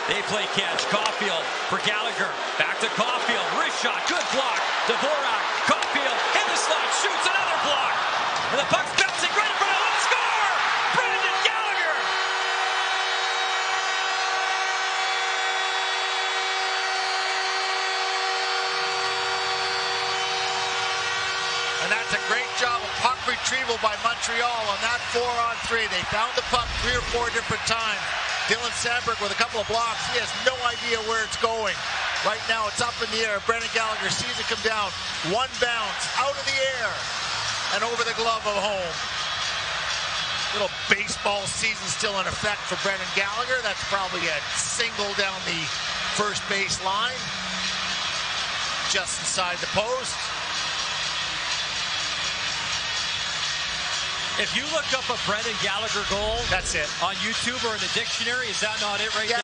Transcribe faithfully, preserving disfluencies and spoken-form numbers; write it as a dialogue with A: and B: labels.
A: They play catch. Caulfield for Gallagher. Back to Caulfield. Wrist shot. Good block. Dvorak. Caulfield in the slot. Shoots another block. And the puck's bouncing right in front of him. Score! Brendan Gallagher!
B: And that's a great job of puck retrieval by Montreal on that four on three. They found the puck three or four different times. Dylan Sandberg with a couple of blocks. He has no idea where it's going. Right now it's up in the air. Brendan Gallagher sees it come down. One bounce out of the air and over the glove of home. Little baseball season still in effect for Brendan Gallagher. That's probably a single down the first base line. Just inside the post.
A: If you look up a Brendan Gallagher goal,
B: that's it.
A: On YouTube or in the dictionary, is that not it right
B: yeah.
A: there?